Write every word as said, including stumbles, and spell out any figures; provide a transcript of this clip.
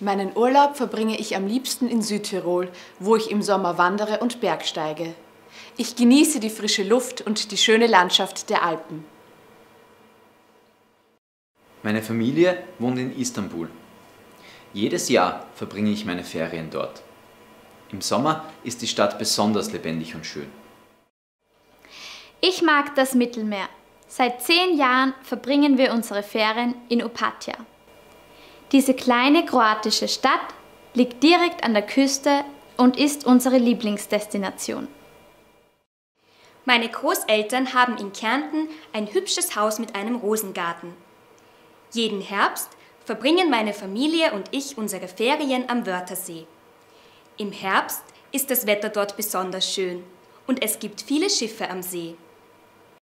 Meinen Urlaub verbringe ich am liebsten in Südtirol, wo ich im Sommer wandere und bergsteige. Ich genieße die frische Luft und die schöne Landschaft der Alpen. Meine Familie wohnt in Istanbul. Jedes Jahr verbringe ich meine Ferien dort. Im Sommer ist die Stadt besonders lebendig und schön. Ich mag das Mittelmeer. Seit zehn Jahren verbringen wir unsere Ferien in Opatija. Diese kleine kroatische Stadt liegt direkt an der Küste und ist unsere Lieblingsdestination. Meine Großeltern haben in Kärnten ein hübsches Haus mit einem Rosengarten. Jeden Herbst verbringen meine Familie und ich unsere Ferien am Wörthersee. Im Herbst ist das Wetter dort besonders schön und es gibt viele Schiffe am See.